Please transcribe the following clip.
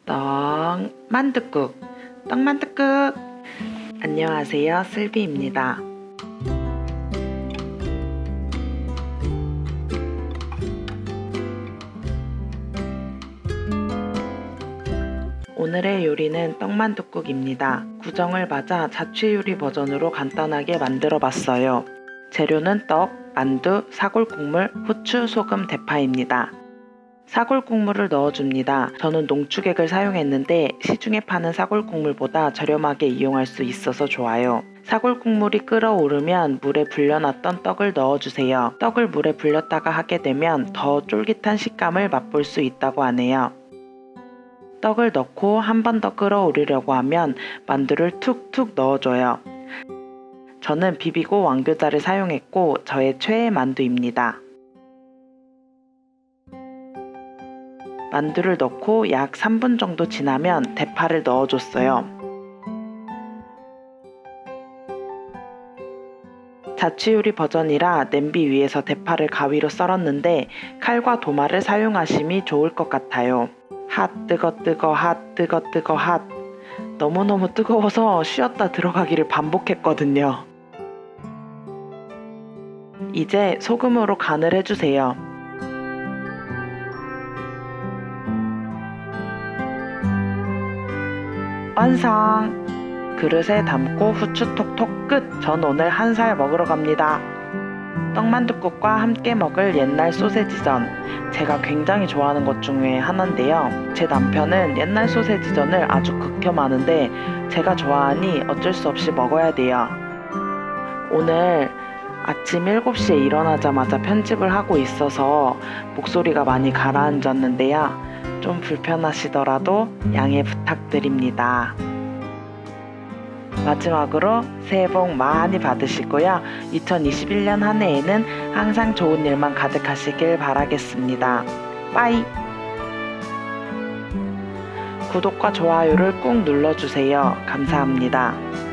떡만둣국, 떡만둣국. 안녕하세요, 슬비입니다. 오늘의 요리는 떡만둣국입니다. 구정을 맞아 자취요리 버전으로 간단하게 만들어 봤어요. 재료는 떡, 만두, 사골국물, 후추, 소금, 대파입니다. 사골국물을 넣어줍니다. 저는 농축액을 사용했는데 시중에 파는 사골국물보다 저렴하게 이용할 수 있어서 좋아요. 사골국물이 끓어오르면 물에 불려놨던 떡을 넣어주세요. 떡을 물에 불렸다가 하게 되면 더 쫄깃한 식감을 맛볼 수 있다고 하네요. 떡을 넣고 한 번 더 끓어오르려고 하면 만두를 툭툭 넣어줘요. 저는 비비고 왕교자를 사용했고 저의 최애 만두입니다. 만두를 넣고 약 3분 정도 지나면 대파를 넣어줬어요. 자취요리 버전이라 냄비 위에서 대파를 가위로 썰었는데 칼과 도마를 사용하심이 좋을 것 같아요. 핫 뜨거 뜨거 핫 뜨거 뜨거 핫. 너무너무 뜨거워서 쉬었다 들어가기를 반복했거든요. 이제 소금으로 간을 해주세요. 완성! 그릇에 담고 후추 톡톡 끝! 전 오늘 한 살 먹으러 갑니다. 떡만둣국과 함께 먹을 옛날 소세지전. 제가 굉장히 좋아하는 것 중에 하나인데요. 제 남편은 옛날 소세지전을 아주 극혐하는데 제가 좋아하니 어쩔 수 없이 먹어야 돼요. 오늘 아침 7시에 일어나자마자 편집을 하고 있어서 목소리가 많이 가라앉았는데요. 좀 불편하시더라도 양해 부탁드립니다. 마지막으로 새해 복 많이 받으시고요. 2021년 한 해에는 항상 좋은 일만 가득하시길 바라겠습니다. 빠이! 구독과 좋아요를 꾹 눌러주세요. 감사합니다.